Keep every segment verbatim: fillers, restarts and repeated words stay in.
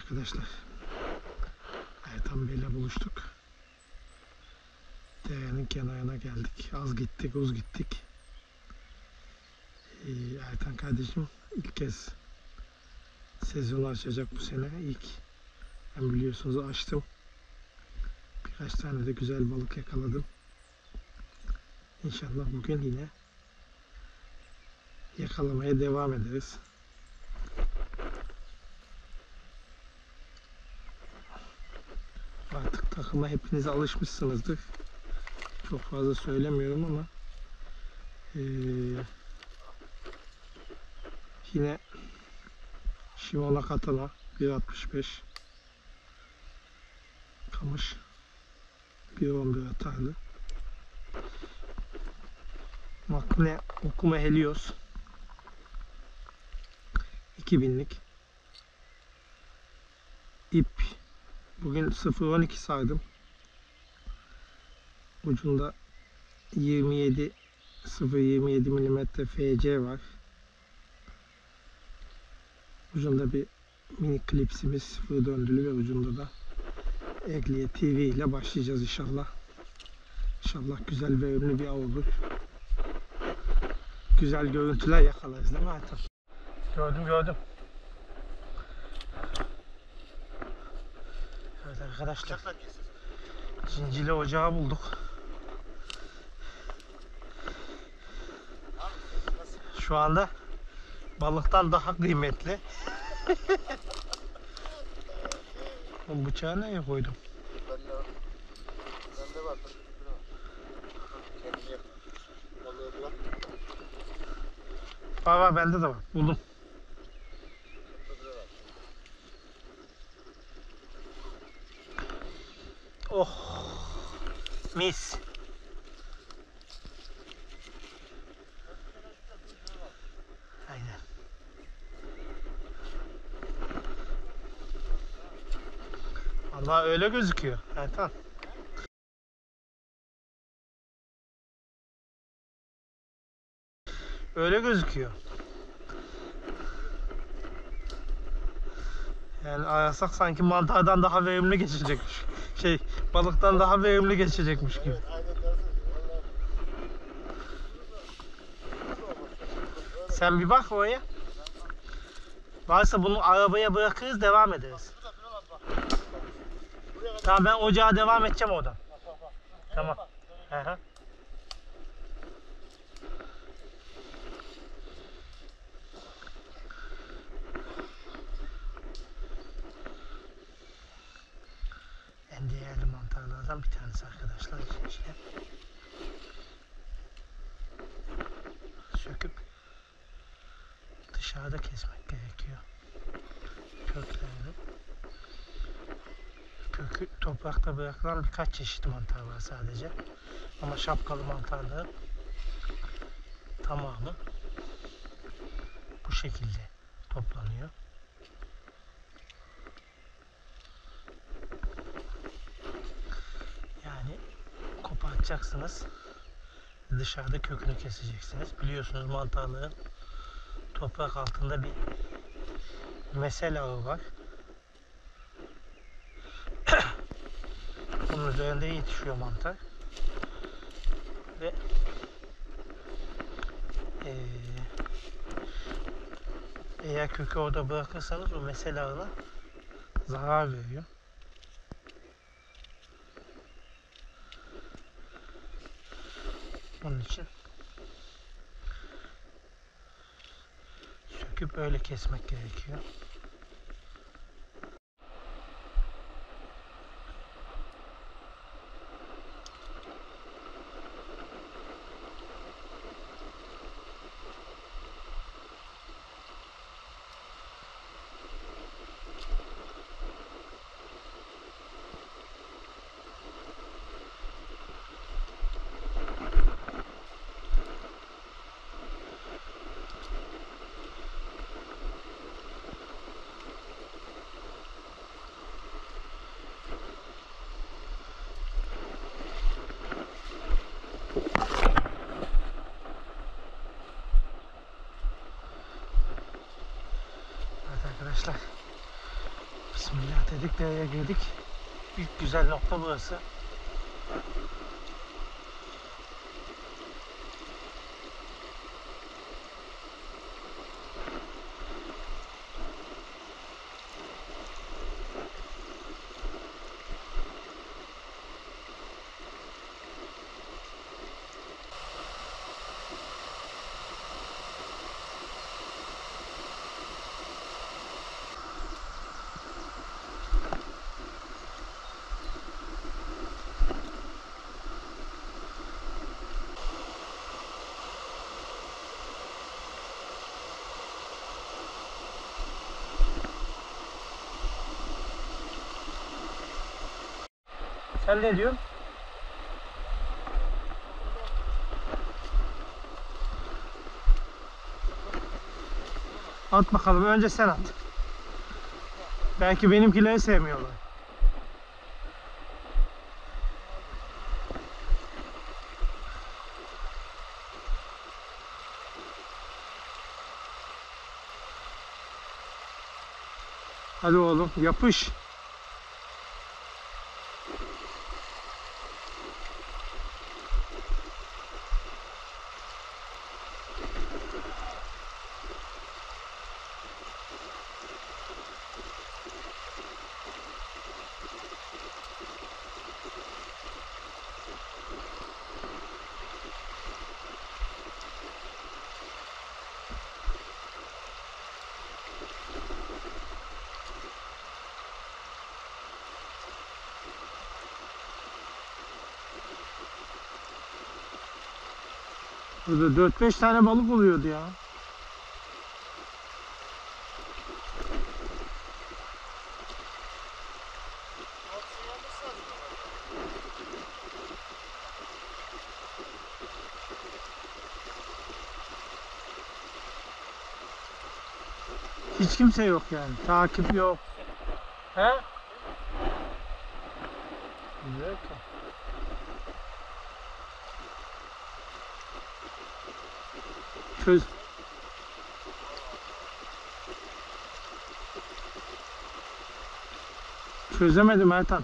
arkadaşlar. Ertan Bey'le buluştuk. Derenin kenarına geldik. Az gittik, uz gittik. Ee, Ertan kardeşim ilk kez sezonu açacak bu sene. İlk ben biliyorsunuz açtım. Birkaç tane de güzel balık yakaladım. İnşallah bugün yine yakalamaya devam ederiz. Artık takıma hepiniz alışmışsınızdır. Çok fazla söylemiyorum ama ee, yine Shimano Katana bir altmış beş kamış bir on bir atarlı. Makine Okuma Helios iki binlik ip. Bugün sıfır on iki sardım. Ucunda yirmi yedi sıfır yirmi yedi milimetre F C var. Ucunda bir mini klipsimiz sıfır döndülü ve ucunda da Egliye T V ile başlayacağız inşallah. İnşallah güzel verimli bir av olur. Güzel görüntüler yakalarız değil mi Ertan? Gördüm gördüm. Evet arkadaşlar. Zincirli ocağı bulduk. Şu anda balıktan daha kıymetli. Bu bıçağı nereye koydum? Bende var. Bende var. Kendini yak. Balığı bırak. Var var, bende de var. Buldum. Oh. Mis. Aynen. Vallahi öyle gözüküyor. Ertan. Öyle gözüküyor. Yani arasak sanki mantardan daha verimli geçecekmiş. Şey, balıktan daha verimli geçecekmiş gibi. Evet, aynen dersin. Sen bir bak oraya. Varsa bunu arabaya bırakırız, devam ederiz. Tamam, ben ocağa devam edeceğim oradan. Tamam. Hı hı. En değerli mantarlardan bir tanesi arkadaşlar. İşte söküp dışarıda kesmek gerekiyor. Köklerini. Kökü toprakta bırakılan birkaç çeşit mantar var sadece. Ama şapkalı mantarların tamamı bu şekilde toplanıyor. Yani kopartacaksınız. Dışarıda kökünü keseceksiniz. Biliyorsunuz mantarların toprak altında bir mesel ağı var. Bunun üzerinde yetişiyor mantar. Ve ee, eğer kökü orada bırakırsanız o mesel ağına zarar veriyor. Onun için söküp öyle kesmek gerekiyor. Bismillah dedik, dereye girdik. İlk güzel nokta burası. Sen ne diyorsun? At bakalım. Önce sen at. Belki benimkileri sevmiyorlar. Hadi oğlum, yapış. Burada dört beş tane balık oluyordu ya. Hiç kimse yok yani. Takip yok. He? Güzel ki. Çöz. Çözemedim Ertan.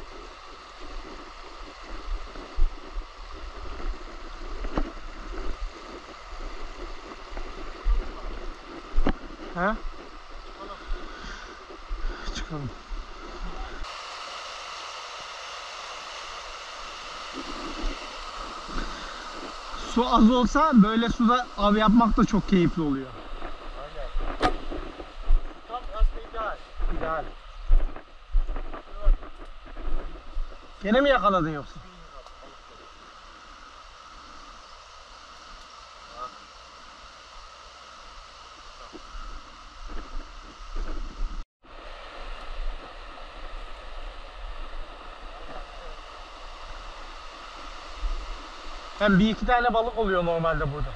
He? Çıkalım. Su az olsa böyle suda av yapmak da çok keyifli oluyor. Aynen. Tam aslında ideal. İdeal. Gene mi yakaladın yoksa? Hem bir iki tane balık oluyor normalde burada.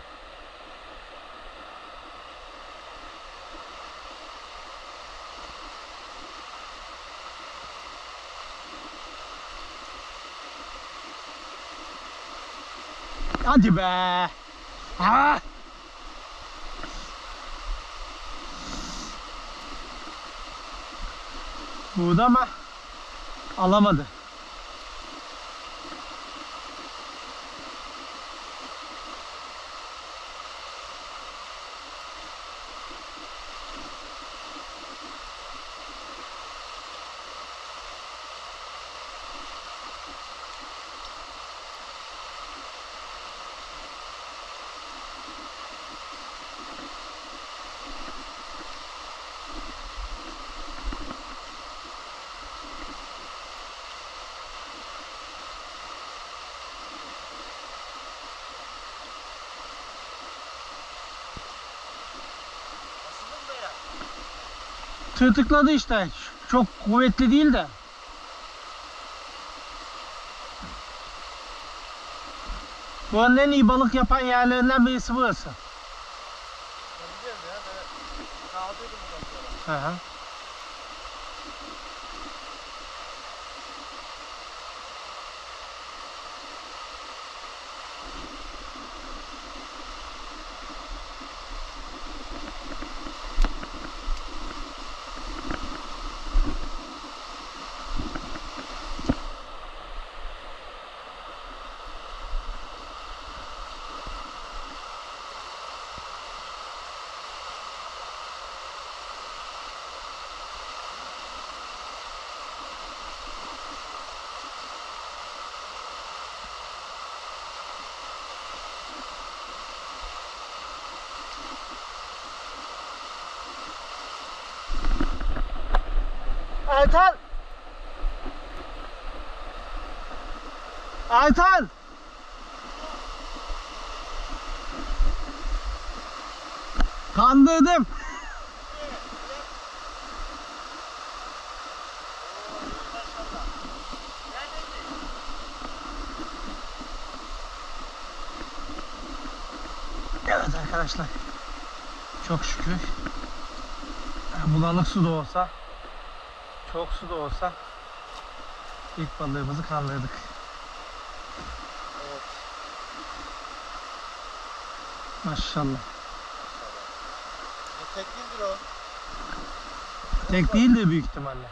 Hadi be. Ha! Burada ama alamadı. Tırtıkladı işte. Çok kuvvetli değil de. Buranın en iyi balık yapan yerlerinden birisi burası. Ben biliyorum ya. Ben kaldıydım buradan sonra. Hı hı. Aytan! Aytan! Kandırdım. Evet arkadaşlar. Çok şükür. Bulanık su da olsa, çok su da olsa ilk balığımızı kandırdık. Evet. Maşallah. E, tek değildir o. Tek değil de büyük ihtimalle.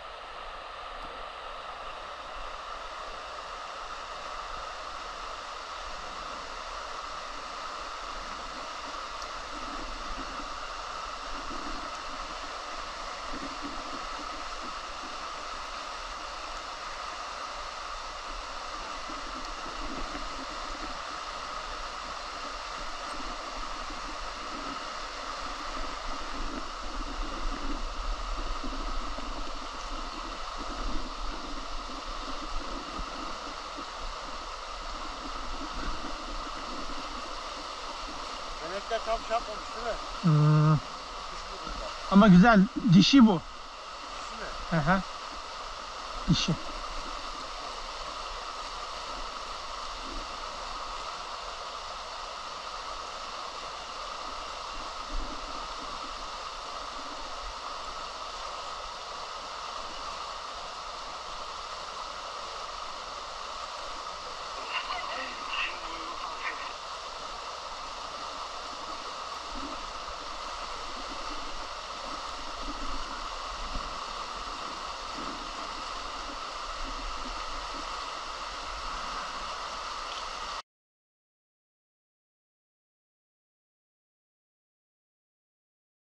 Benekler tam şey yapmamış değil mi? Hmm. Kuş burnunda. Ama güzel. Dişi bu. Kuş mu? Hı hı. Dişi.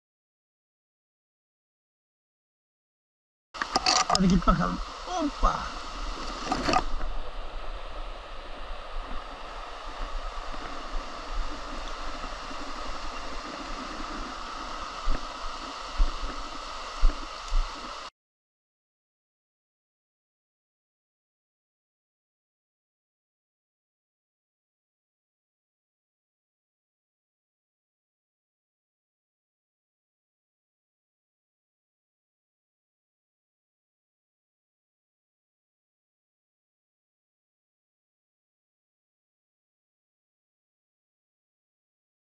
Hadi git bakalım. Hoppa.